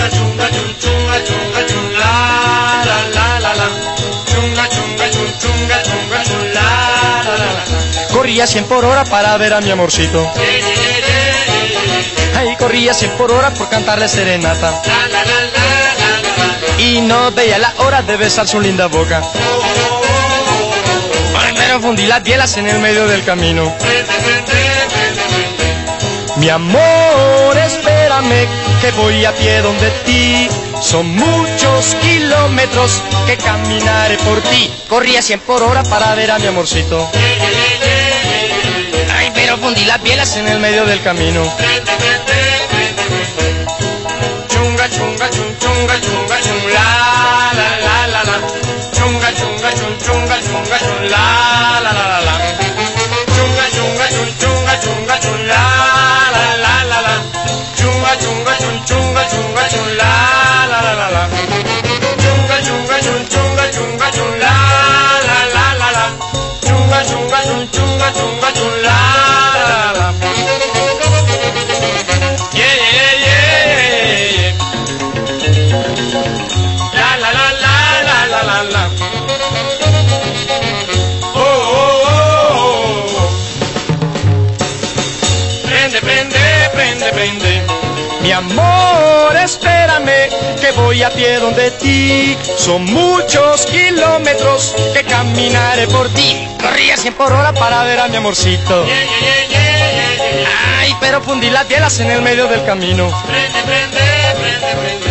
chunga chun chunga chunga chun la la la la. Chunga chunga chun chunga chunga chun la la la. Corría 100 por hora para ver a mi amorcito. Ay, corría 100 por hora por cantarle serenata. Y no veía la hora de besar su linda boca. Ay, pero fundí las bielas en el medio del camino. Mi amor, espérame, que voy a pie donde ti. Son muchos kilómetros que caminaré por ti. Corría 100 por hora para ver a mi amorcito. Ay, pero fundí las bielas en el medio del camino. Chunga chunga chun chunga chunga chun la la la la. Chunga chunga chun chunga chunga chun la la la la. Chunga chunga chun chunga chunga chun la la la la. Chunga chunga chun chunga chunga chun la la la la. Chunga chunga chun chunga chunga chun la la la. Chunga chunga chun chunga chunga chun la la la. Yeah yeah yeah. La la la la la la la. Oh oh oh. Prende prende prende prende. Mi amor, espérame, que voy a pie donde ti. Son muchos kilómetros que caminaré por ti. Corría 100 por hora para ver a mi amorcito. Ay, pero fundí las bielas en el medio del camino. Prende prende prende prende.